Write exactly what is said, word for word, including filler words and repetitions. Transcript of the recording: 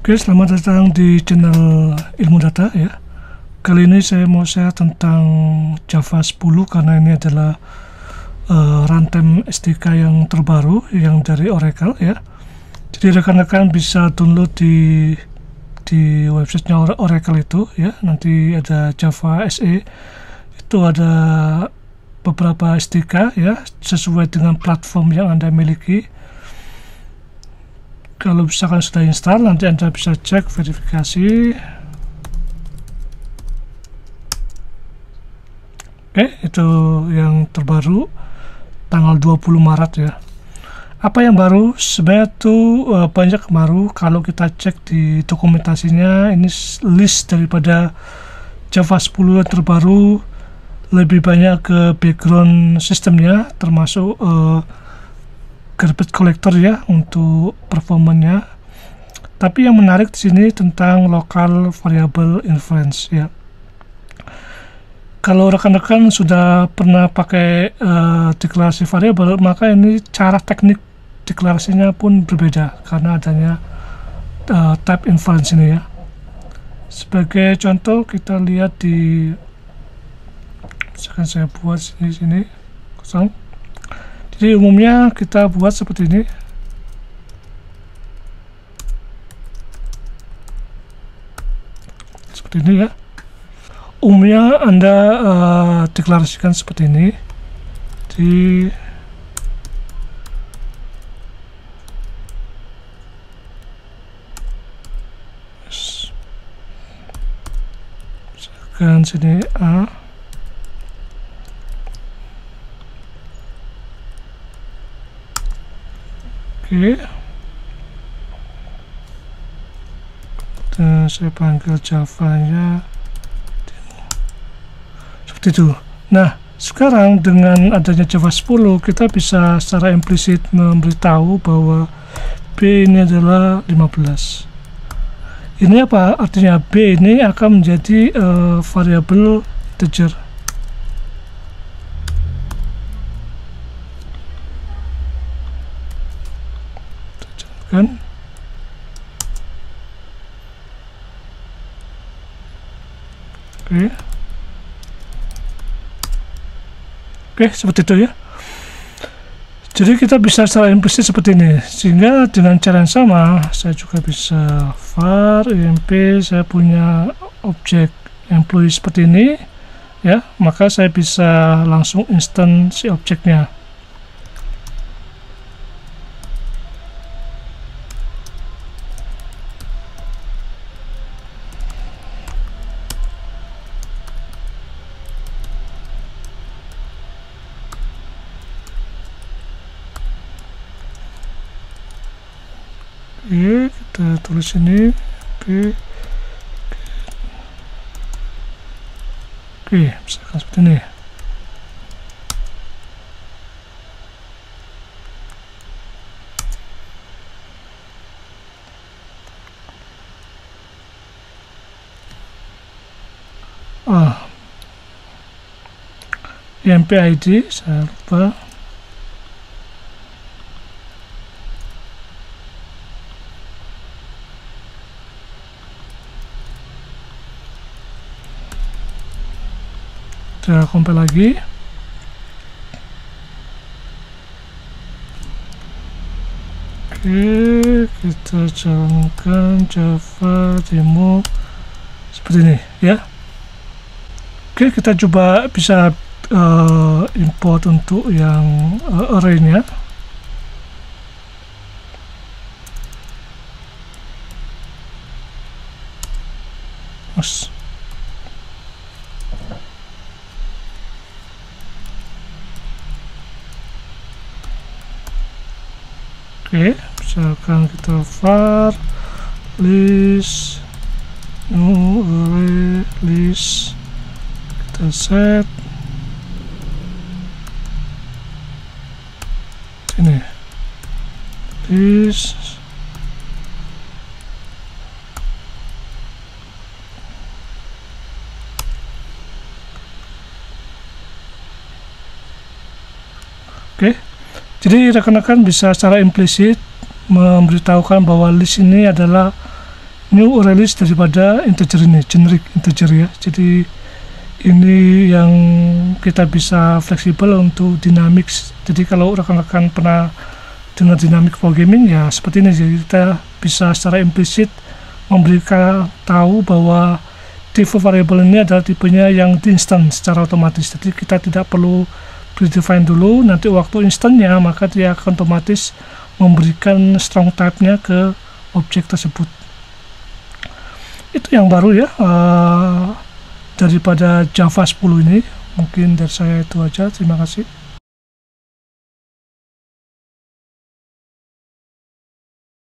Oke, selamat datang di channel Ilmu Data ya. Kali ini saya mau share tentang Java sepuluh karena ini adalah uh, runtime S D K yang terbaru yang dari Oracle ya. Jadi rekan-rekan bisa download di di websitenya Oracle itu ya. Nanti ada Java S E, itu ada beberapa S D K ya sesuai dengan platform yang Anda miliki. Kalau misalkan sudah install, nanti Anda bisa cek verifikasi. Oke, itu yang terbaru tanggal dua puluh Maret ya. Apa yang baru? Sebenarnya itu uh, banyak baru. Kalau kita cek di dokumentasinya, ini list daripada Java sepuluh yang terbaru, lebih banyak ke background sistemnya, termasuk uh, garbage collector ya untuk performanya. Tapi yang menarik di sini tentang local variable inference ya. Kalau rekan-rekan sudah pernah pakai uh, deklarasi variabel, maka ini cara teknik deklarasinya pun berbeda karena adanya uh, type inference ini ya. Sebagai contoh kita lihat di, misalkan saya buat sini sini kosong. Jadi umumnya kita buat seperti ini. Seperti ini ya. Umumnya Anda uh, deklarasikan seperti ini. Di misalkan sini A. Oke, dan saya panggil Java-nya seperti itu. Nah, sekarang dengan adanya Java sepuluh, kita bisa secara implisit memberitahu bahwa B ini adalah lima belas. Ini apa? Artinya B ini akan menjadi uh, variabel integer. Kan? Oke. Oke, seperti itu ya. Jadi kita bisa secara implisit seperti ini. Sehingga dengan cara yang sama, saya juga bisa var emp, saya punya objek employee seperti ini ya, maka saya bisa langsung instansi objeknya. Oke, kita tulis ini Oke, Oke, misalkan seperti ini. Ah, emp I D saya lupa. Kita compile lagi. Oke, kita jalankan Java demo seperti ini ya. Oke, kita coba bisa uh, import untuk yang uh, array-nya. Mas. Oke, misalkan kita var list new array list, kita set ini list oke. Jadi rekan-rekan bisa secara implisit memberitahukan bahwa list ini adalah new release daripada integer ini, generic integer ya. Jadi ini yang kita bisa fleksibel untuk dynamics. Jadi kalau rekan-rekan pernah dengar dynamic programming ya seperti ini, jadi kita bisa secara implisit memberikan tahu bahwa tipe variable ini adalah tipenya yang di instance secara otomatis. Jadi kita tidak perlu predefine dulu, nanti waktu instannya maka dia akan otomatis memberikan strong type-nya ke objek tersebut. Itu yang baru ya uh, daripada Java sepuluh ini. Mungkin dari saya itu aja, terima kasih.